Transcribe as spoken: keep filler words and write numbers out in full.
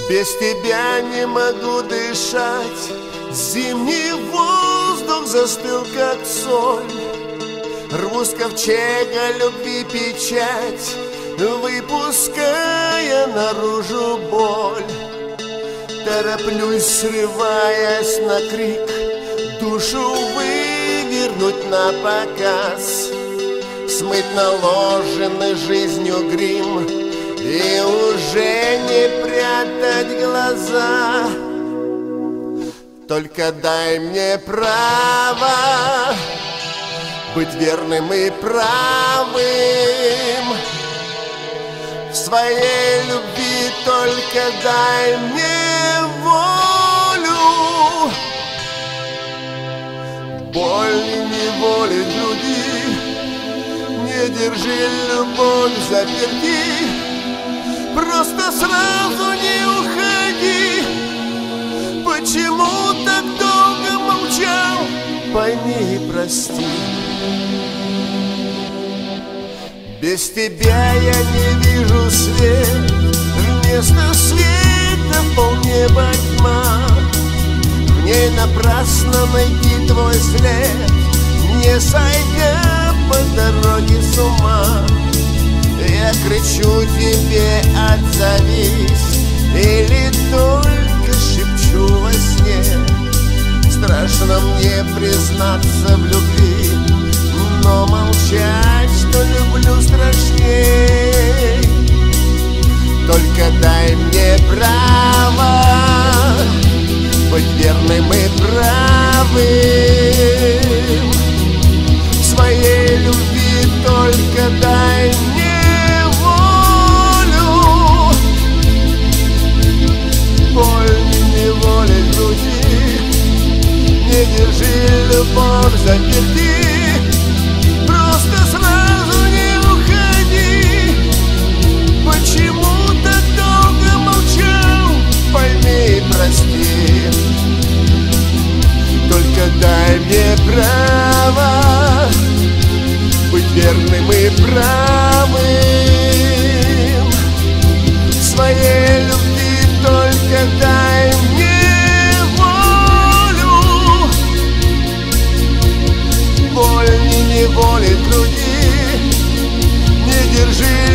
Без тебя не могу дышать, зимний воздух застыл, как соль. Рву с ковчега любви печать, выпуская наружу боль. Тороплюсь, срываясь на крик, душу вывернуть на показ, смыть наложенный жизнью грим и уже не прятать глаза. Только дай мне право быть верным и правым в своей любви, только дай мне волю. Боль и неволи в груди, не держи любовь заперти, просто сразу не уходи. Почему так долго молчал? Пойми и прости. Без тебя я не вижу свет, вместо света полнеба тьма. В ней напрасно найти твой след, не сойдя по дороге с ума. Я кричу тебе: отзовись, или только шепчу во сне. Страшно мне признаться в любви, но молчать, что люблю, страшней. Только дай мне право быть верным и правым в своей любви, только дай мне волю. Боль и неволя в груди, не держи любовь заперти, просто сразу не уходи. Почему так долго молчал? Пойми и прости. Только дай мне право быть верным и правым в своей любви, только дай мне волю. Боль и неволи в груди, не держи